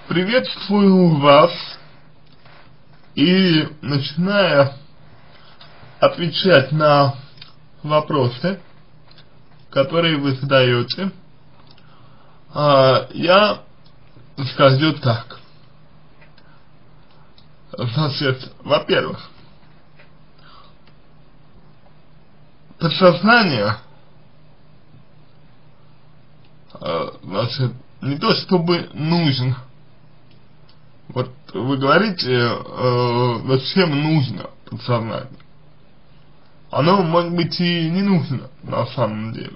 Приветствую вас и начиная отвечать на вопросы, которые вы задаете, я скажу так. Значит, во-первых, подсознание, значит, не то чтобы нужно. Вот вы говорите, зачем нужно подсознание. Оно, может быть, и не нужно на самом деле.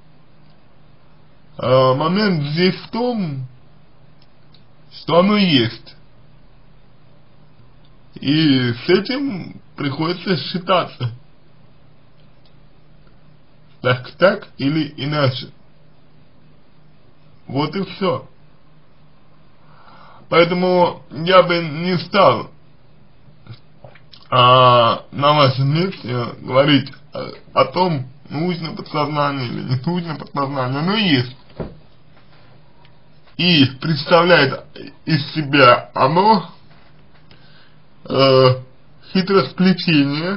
Момент здесь в том, что оно есть. И с этим приходится считаться. Так или иначе. Вот и все. Поэтому я бы не стал на вашем месте говорить о том, нужно подсознание или не нужно подсознание. Оно есть. И представляет из себя оно хитросплетение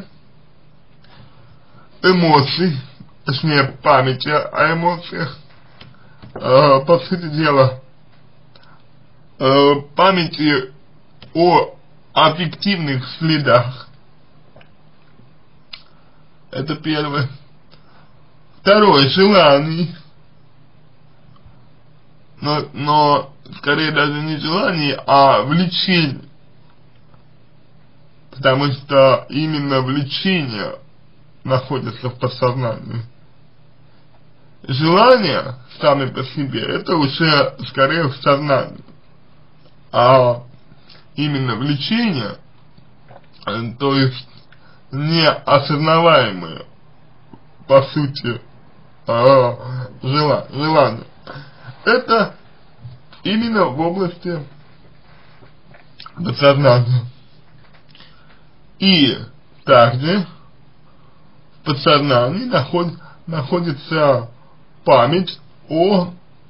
эмоций, точнее памяти о эмоциях, по сути дела, памяти о аффективных следах. Это первое. Второе, желаний. Но скорее даже не желаний, а влечений. Потому что именно влечение находится в подсознании. Желания сами по себе, это уже скорее в сознании. А именно влечение, то есть неосознаваемые, по сути, желания, это именно в области подсознания. И также в подсознании находится память о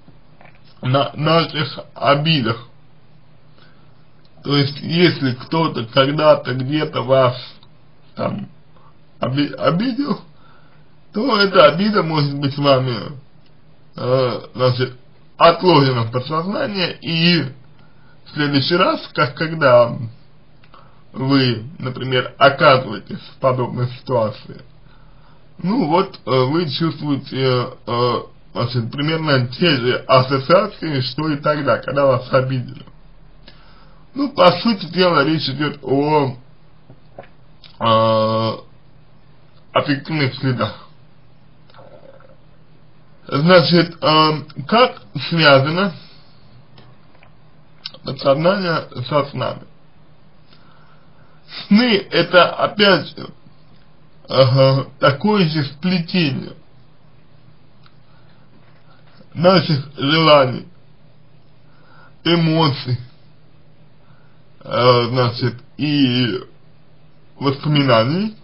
наших обидах. То есть, если кто-то когда-то где-то вас там обидел, то эта обида может быть вами, значит, отложена в подсознание, и в следующий раз, когда вы, например, оказываетесь в подобной ситуации, ну вот, вы чувствуете, значит, примерно те же ассоциации, что и тогда, когда вас обидели. Ну, по сути дела, речь идет о аффективных следах. Значит, как связано подсознание со снами? Сны — это, опять же, такое же сплетение наших желаний, эмоций, значит, и воспоминаний,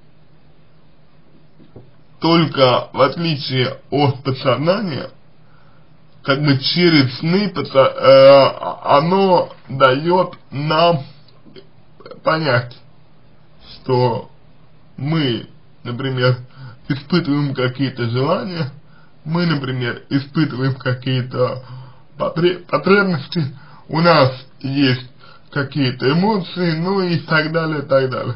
только в отличие от подсознания, как бы через сны оно дает нам понять, что мы, например, испытываем какие-то желания, мы, например, испытываем какие-то потребности, у нас есть какие-то эмоции, ну и так далее, так далее.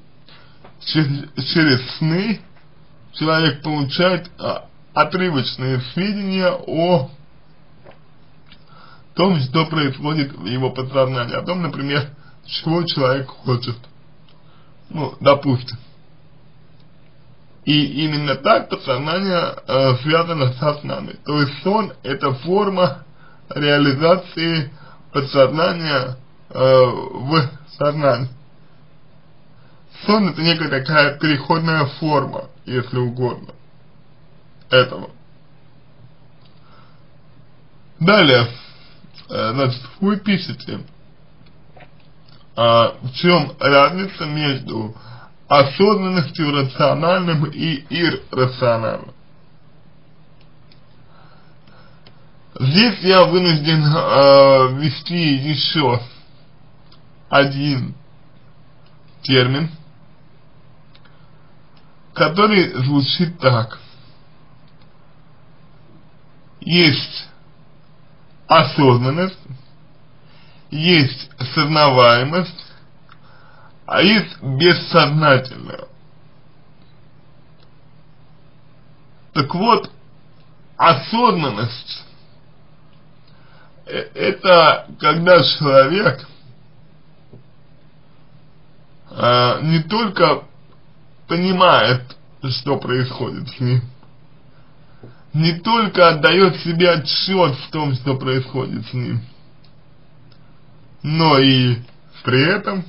Через сны человек получает отрывочные сведения о том, что происходит в его подсознании, о том, например, чего человек хочет. Ну, допустим. И именно так подсознание связано со снами. То есть сон — это форма реализации подсознания в сознании. Сон — это некая такая переходная форма, если угодно, этого. Далее, значит, вы пишете, в чем разница между осознанностью рациональным и иррациональным. Здесь я вынужден ввести еще один термин, который звучит так. Есть осознанность, есть сознаваемость, а есть бессознательное. Так вот, осознанность – это когда человек не только понимает, что происходит с ним, не только отдает себе отчет в том, что происходит с ним, но и при этом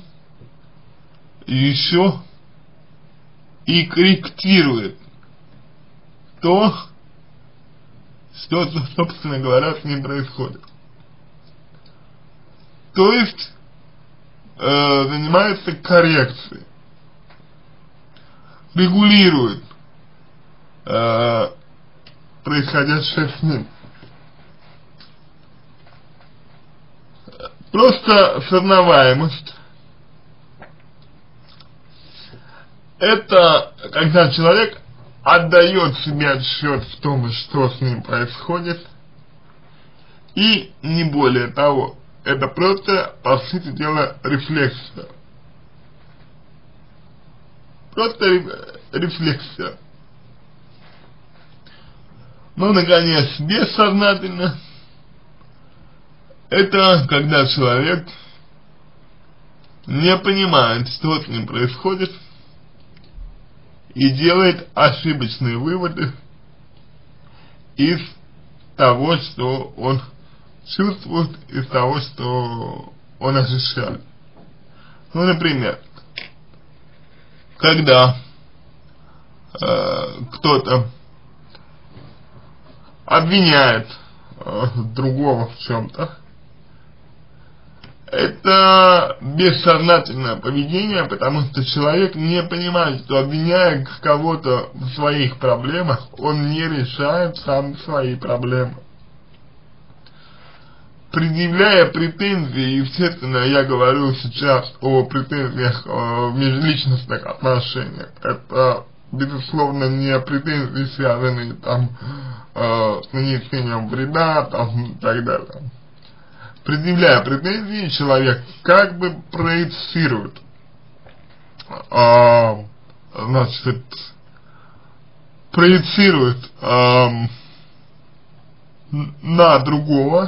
еще и корректирует то, что, собственно говоря, с ним происходит. То есть занимается коррекцией, регулирует происходящее с ним. Просто сознаваемость – это когда человек отдает себе отсчет в том, что с ним происходит, и не более того. Это просто, по сути дела, рефлексия. Просто рефлексия. Ну, наконец, бессознательно. Это когда человек не понимает, что с ним происходит, и делает ошибочные выводы из того, что он чувствует, из того, что он ощущает. Ну, например, когда кто-то обвиняет другого в чем-то, это бессознательное поведение, потому что человек не понимает, что обвиняя кого-то в своих проблемах, он не решает сам свои проблемы. Предъявляя претензии, естественно, я говорю сейчас о претензиях в межличностных отношениях. Это, безусловно, не претензии, связанные там с нанесением вреда, там, и так далее. Предъявляя претензии, человек как бы проецирует, на другого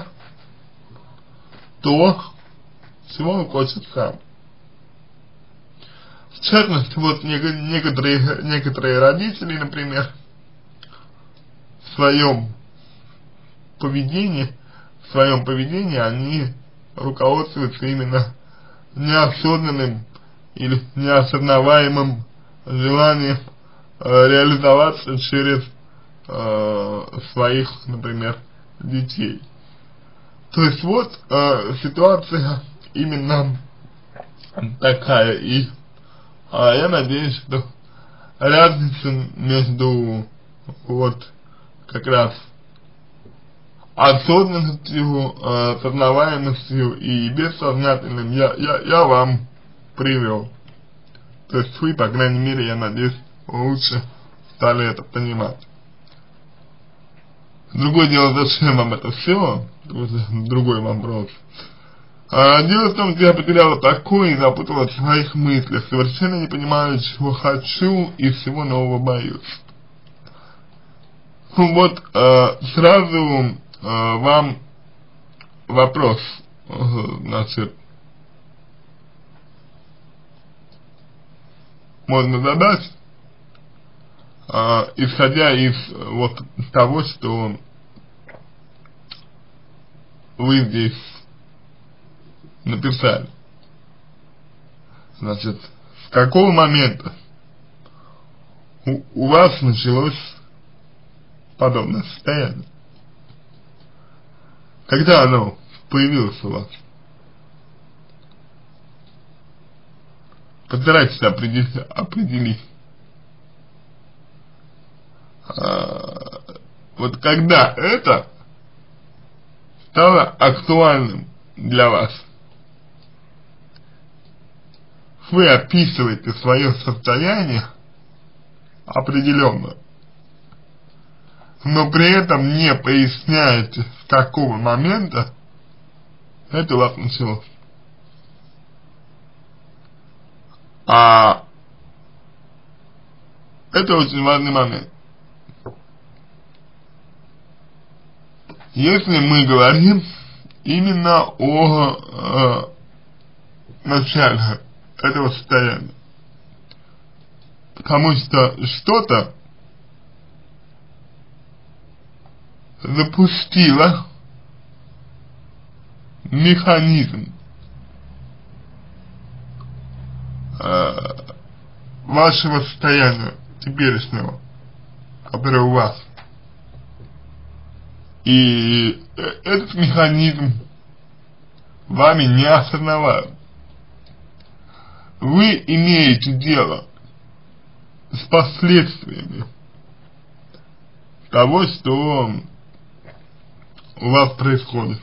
то, чего он хочет сам. В частности, вот некоторые родители, например, в своем поведении они руководствуются именно неосознанным или неосознаваемым желанием реализоваться через своих, например, детей. То есть вот ситуация именно такая, и я надеюсь, что разница между вот как раз осознанностью, сознаваемостью и бессознательным я вам привел. То есть вы, по крайней мере, я надеюсь, лучше стали это понимать. Другое дело, зачем вам это все, другой вопрос. Дело в том, что я потеряла покой и запуталась в своих мыслях, совершенно не понимаю, чего хочу и всего нового боюсь. Ну вот, сразу вам вопрос, значит, можно задать, исходя из вот того, что вы здесь написали. Значит, с какого момента у вас началось подобное состояние? Когда оно появилось у вас? Постарайтесь определить. Вот когда это стало актуальным для вас. Вы описываете свое состояние определенно, но при этом не поясняете, с какого момента это у вас началось. А это очень важный момент. Если мы говорим именно о начале этого состояния, потому что что-то запустило механизм вашего состояния теперешнего, который у вас. И этот механизм вами не осознаваем. Вы имеете дело с последствиями того, что у вас происходит,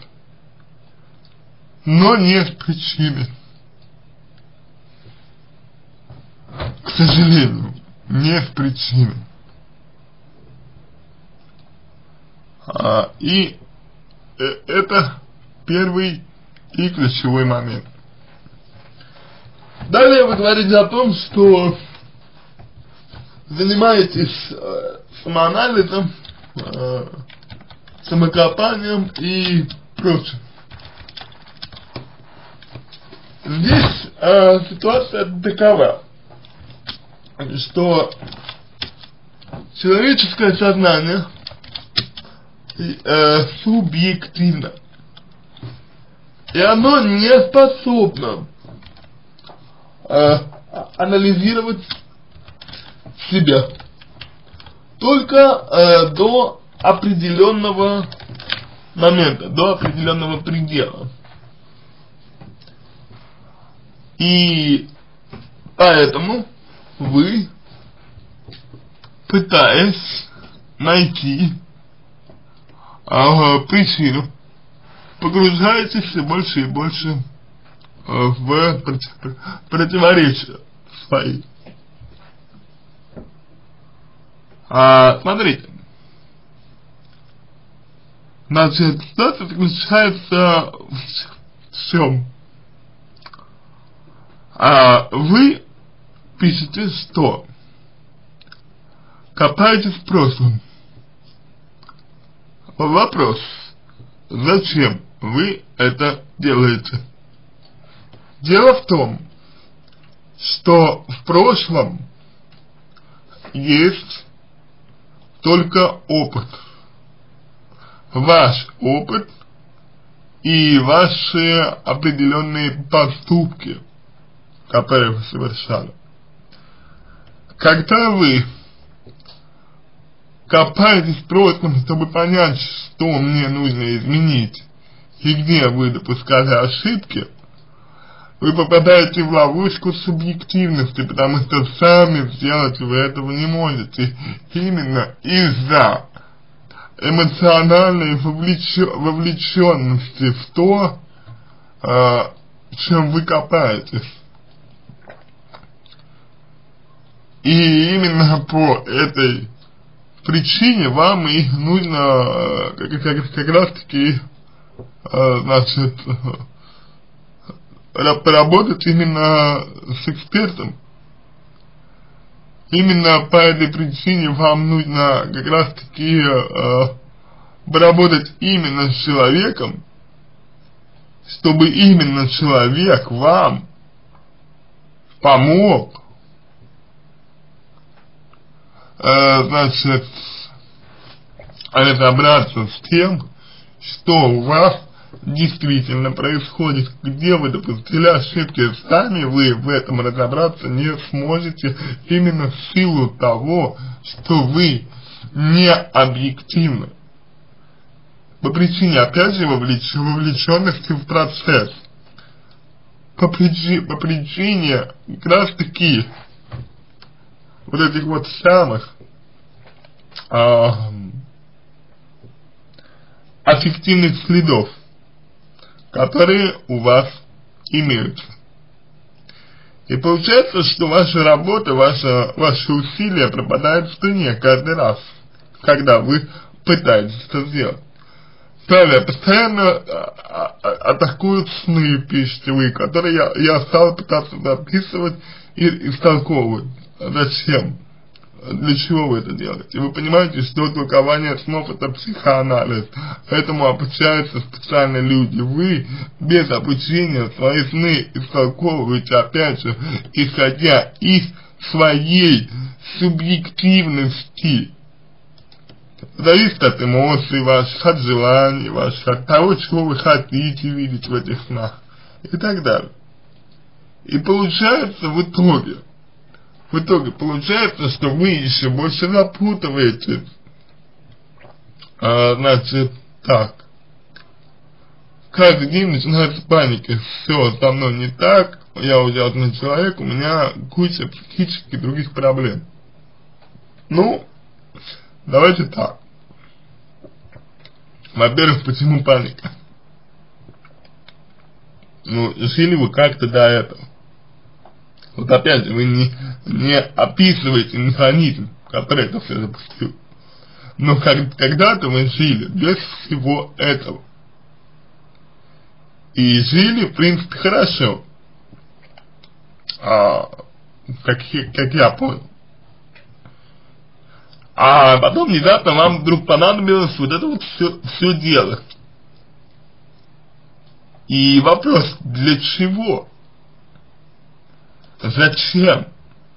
но не с причиной. К сожалению, не с причиной. И это первый и ключевой момент. Далее вы говорите о том, что занимаетесь самоанализом, самокопанием и прочим. Здесь ситуация такова, что человеческое сознание субъективно, и оно не способно анализировать себя только до определенного момента, до определенного предела. И поэтому вы, пытаясь найти причину, погружаетесь все больше и больше в противоречия свои. Смотрите, значит, ситуация заключается в чем? Вы пишете, что копаетесь в прошлом. Вопрос: зачем вы это делаете? Дело в том, что в прошлом есть только опыт. Ваш опыт и ваши определенные поступки, которые вы совершали. Когда вы копаетесь в прошлом, чтобы понять, что мне нужно изменить и где вы допускали ошибки, вы попадаете в ловушку субъективности, потому что сами сделать вы этого не можете. Именно из-за эмоциональной вовлеченности в то, в чем вы копаетесь. И именно по этой причине вам и нужно как раз таки, значит, поработать именно с экспертом. Именно по этой причине вам нужно как раз таки поработать именно с человеком, чтобы именно человек вам помог, значит, разобраться с тем, что у вас действительно происходит, где вы допустили ошибки. Сами вы в этом разобраться не сможете именно в силу того, что вы не объективны. По причине, опять же, вовлеченности в процесс. По причине как раз таки вот этих вот самых аффективных следов, которые у вас имеются. И получается, что ваша работа, ваши усилия пропадают в струне каждый раз, когда вы пытаетесь это сделать. Далее, постоянно атакуют сны, пишите вы, которые я стал пытаться записывать и истолковывать. Зачем? Для чего вы это делаете? Вы понимаете, что толкование снов — это психоанализ, этому обучаются специальные люди. Вы без обучения свои сны истолковываете, опять же, исходя из своей субъективности. Зависит от эмоций ваших, от желаний ваших, от того, чего вы хотите видеть в этих снах и так далее. И получается в итоге получается, что вы еще больше запутываетесь. Значит, так. Каждый день начинается паника. Все со мной не так, я ужасный человек, у меня куча психических и других проблем. Ну, давайте так. Во-первых, почему паника? Ну, жили вы как-то до этого. Вот опять же, вы не описываете механизм, который это все запустил. Но когда-то вы жили без всего этого. И жили, в принципе, хорошо. Как я понял. А потом внезапно вам вдруг понадобилось вот это вот все делать. И вопрос, для чего? Зачем?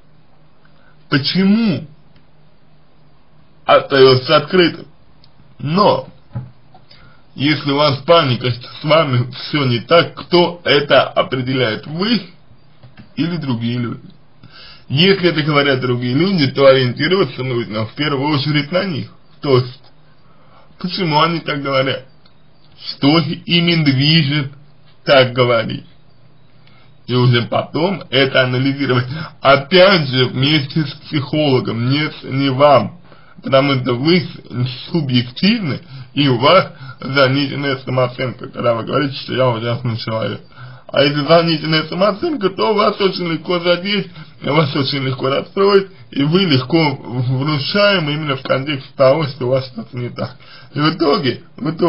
Почему? Остается открытым. Но, если у вас паника, что с вами все не так, кто это определяет? Вы или другие люди? Если это говорят другие люди, то ориентироваться нужно в первую очередь на них. То есть, почему они так говорят? Что ими движет так говорить? И уже потом это анализировать. Опять же, вместе с психологом, не вам. Потому что вы субъективны, и у вас заниженная самооценка, когда вы говорите, что я ужасный человек. А если заниженная самооценка, то вас очень легко задеть, вас очень легко расстроить, и вы легко внушаем именно в контексте того, что у вас что-то не так. И в итоге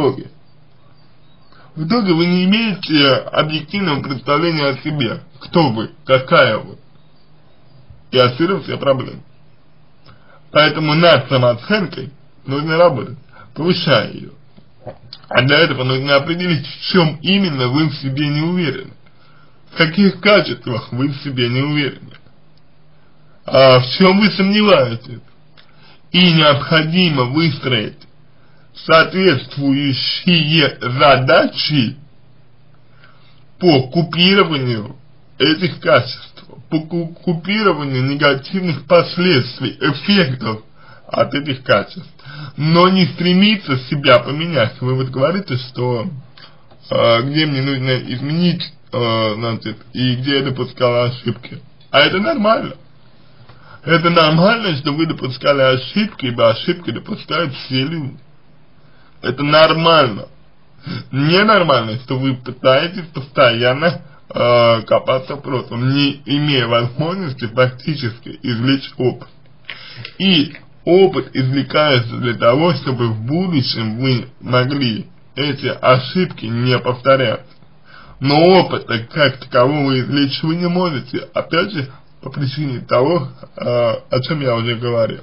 вы не имеете объективного представления о себе. Кто вы, какая вы. И отсюда все проблемы. Поэтому над самооценкой нужно работать, повышая ее. А для этого нужно определить, в чем именно вы в себе не уверены. В каких качествах вы в себе не уверены. В чем вы сомневаетесь. И необходимо выстроить соответствующие задачи по купированию этих качеств, по купированию негативных последствий, эффектов от этих качеств. Но не стремиться себя поменять. Вы вот говорите, что где мне нужно изменить, значит, и где я допускала ошибки. А это нормально. Это нормально, что вы допускали ошибки, ибо ошибки допускают все люди. Это нормально. Ненормально, что вы пытаетесь постоянно копаться в прошлом, не имея возможности практически извлечь опыт. И опыт извлекается для того, чтобы в будущем вы могли эти ошибки не повторять. Но опыта как такового извлечь вы не можете, опять же, по причине того, о чем я уже говорил.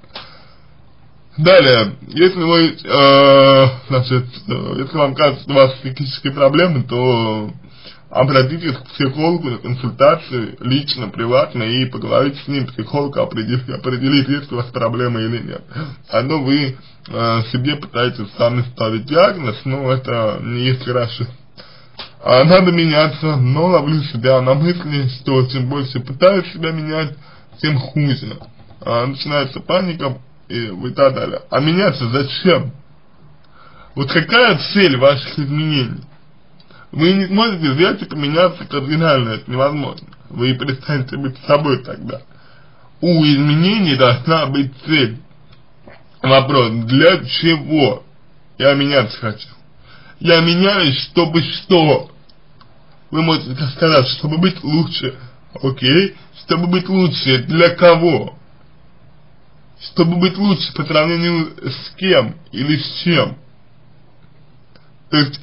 Далее, если вы, значит, если вам кажется, что у вас психические проблемы, то обратитесь к психологу на консультацию лично, приватно, и поговорите с ним, психолог определит, есть у вас проблемы или нет. А то вы себе пытаетесь сами ставить диагноз, но это не есть хорошо. Надо меняться, но ловлю себя на мысли, что чем больше пытаюсь себя менять, тем хуже. Начинается паника и так далее. А меняться зачем? Вот какая цель ваших изменений? Вы не сможете взять и поменяться кардинально, это невозможно. Вы перестанете быть собой тогда. У изменений должна быть цель. Вопрос, для чего я меняться хочу? я меняюсь, чтобы что? Вы можете сказать, чтобы быть лучше. Окей. Чтобы быть лучше для кого? Чтобы быть лучше по сравнению с кем или с чем? То есть,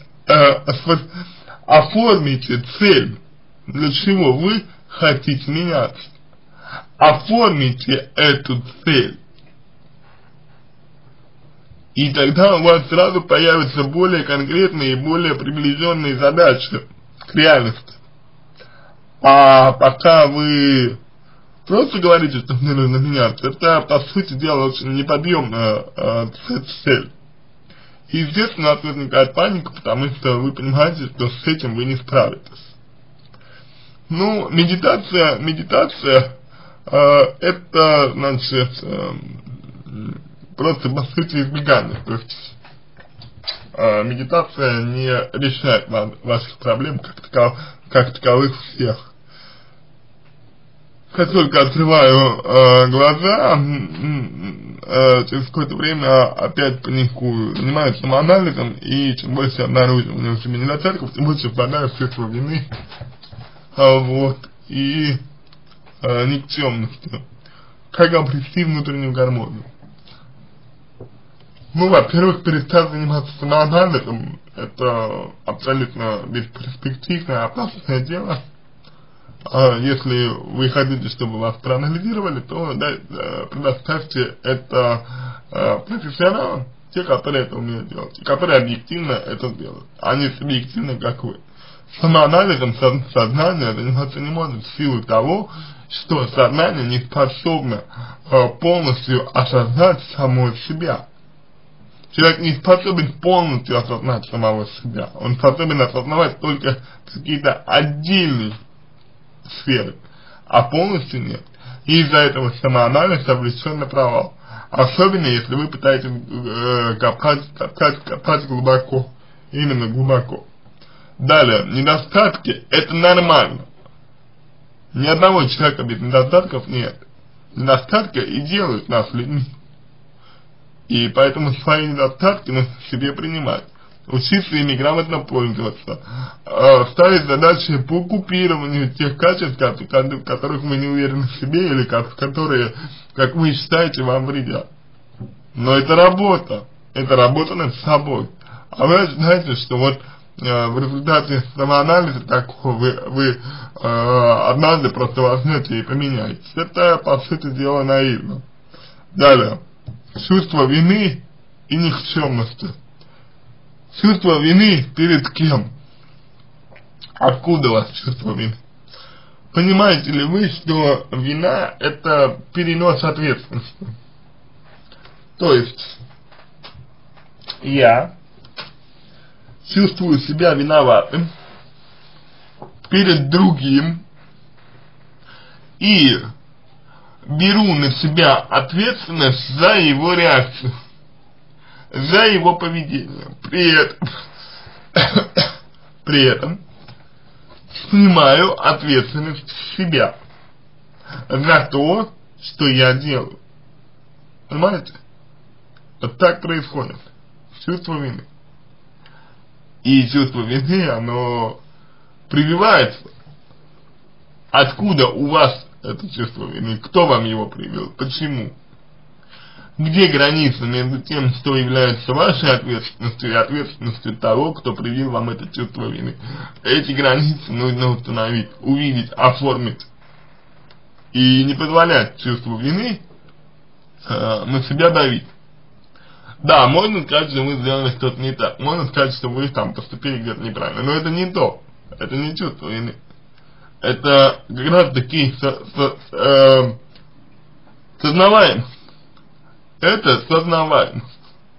оформите цель, для чего вы хотите меняться. Оформите эту цель. И тогда у вас сразу появятся более конкретные и более приближенные задачи к реальности. А пока вы просто говорите, что мне нужно меняться, это, по сути дела, очень неподъемная цель. И, естественно, у вас возникает паника, потому что вы понимаете, что с этим вы не справитесь. Ну, медитация, это, значит, просто, по сути, избегание. То есть, медитация не решает ваших проблем как таковых всех. Как только открываю глаза, через какое-то время опять паникую, занимаюсь самоанализом, и чем больше я обнаруживаю себе недостатков, тем больше впадаю в чувство вины, вот, и никчемностью. Как обрести внутреннюю гармонию? Ну, во-первых, перестать заниматься самоанализом, это абсолютно бесперспективное, опасное дело. Если вы хотите, чтобы вас проанализировали, то предоставьте это профессионалам, те, которые это умеют делать, и которые объективно это делают, а не субъективно, как вы. Самоанализом сознания заниматься не может в силу того, что сознание не способно полностью осознать самого себя. Человек не способен полностью осознать самого себя, он способен осознавать только какие-то отдельные сферы, а полностью нет. И из-за этого самоанализ обречен на провал. Особенно если вы пытаетесь копать глубоко. Именно глубоко. Далее, недостатки — это нормально. Ни одного человека без недостатков нет. Недостатки и делают нас людьми. И поэтому свои недостатки нужно себе принимать. Учиться ими грамотно пользоваться, ставить задачи по купированию тех качеств, которых вы не уверены в себе или которые, как вы считаете, вам вредят. Но это работа над собой. А вы знаете, что вот в результате самоанализа такого вы однажды просто возьмете и поменяетесь. Это, по сути дела, наивно. Далее. Чувство вины и никчемности. Чувство вины перед кем? Откуда у вас чувство вины? Понимаете ли вы, что вина — это перенос ответственности? То есть, я чувствую себя виноватым перед другим и беру на себя ответственность за его реакцию, за его поведение. При этом снимаю ответственность с себя за то, что я делаю. Понимаете? Вот так происходит. Чувство вины. И чувство вины, оно прививается. Откуда у вас это чувство вины? Кто вам его привил? Почему? Где граница между тем, что является вашей ответственностью, и ответственностью того, кто привил вам это чувство вины? Эти границы нужно установить, увидеть, оформить. И не позволять чувству вины на себя давить. Да, можно сказать, что вы сделали что-то не так. Можно сказать, что вы там поступили где-то неправильно. Но это не то. Это не чувство вины. Это как раз таки сознаваемость. Это сознаваемость.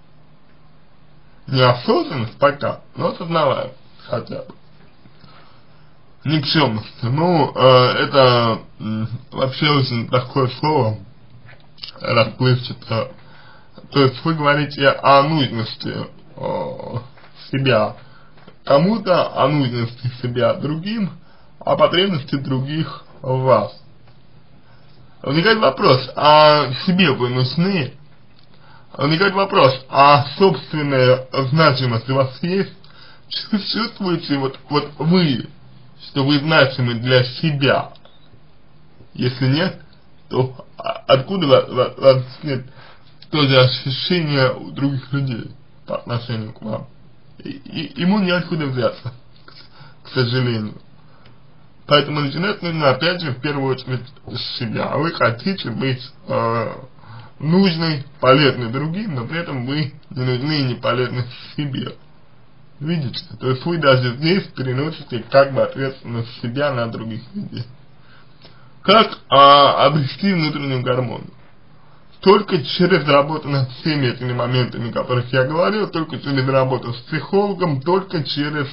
Не осознанность пока, но сознаваемость хотя бы. Никчемность. Ну, это вообще очень такое слово расплывчатое. То есть вы говорите о нужности себя кому-то, о нужности себя другим, о потребности других в вас. Возникает вопрос, а себе вы нужны? Возникает вопрос, а собственная значимость у вас есть? чувствуете вот вы, что вы значимы для себя? Если нет, то откуда вас нет тоже ощущение у других людей по отношению к вам? Ему неоткуда взяться, к сожалению. Поэтому начинать нужно, опять же, в первую очередь с себя. Вы хотите быть нужной, полезной другим, но при этом вы не нужны и не полезны себе. Видите? То есть вы даже здесь переносите как бы ответственность себя на других людей. Как обрести внутреннюю гармонию? Только через работу над всеми этими моментами, о которых я говорил, только через работу с психологом, только через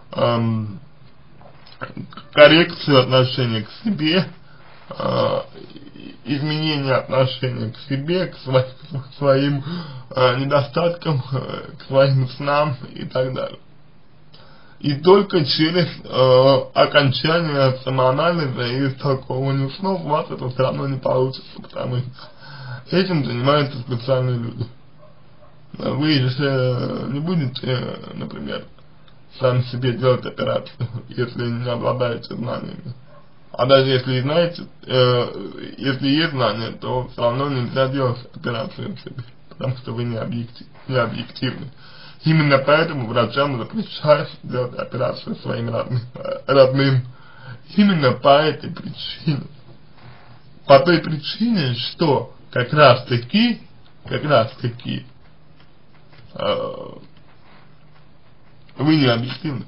коррекцию отношения к себе, изменение отношения к себе, к своим недостаткам, к своим снам и так далее. И только через окончание самоанализа и истолковывания снов у вас это все равно не получится, потому что этим занимаются специальные люди. Вы же не будете, например, сами себе делать операцию, если не обладаете знаниями. А даже если знаете, если есть знания, то все равно нельзя делать операцию себе, потому что вы не объективны. Именно поэтому врачам запрещают делать операцию своим родным. Именно по этой причине. По той причине, что как раз таки вы не объективны.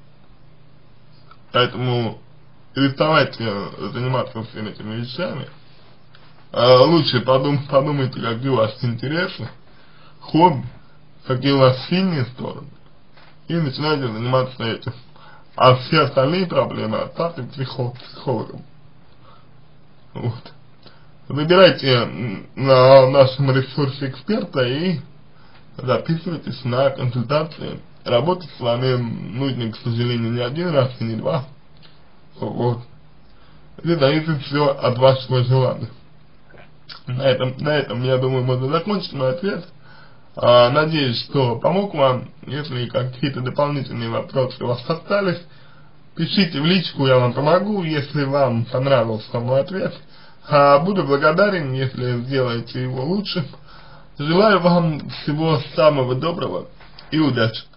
Поэтому переставайте заниматься всеми этими вещами. Лучше подумайте, какие у вас интересы, хобби, какие у вас сильные стороны, и начинайте заниматься этим. А все остальные проблемы оставьте психологам. Вот. Выбирайте на нашем ресурсе эксперта и записывайтесь на консультации. Работать с вами нужно, к сожалению, не один раз и не два. Вот. Это зависит все от вашего желания. На этом, я думаю, можно закончить мой ответ. Надеюсь, что помог вам. Если какие-то дополнительные вопросы у вас остались, пишите в личку, я вам помогу, если вам понравился мой ответ. Буду благодарен, если сделаете его лучше. Желаю вам всего самого доброго и удачи.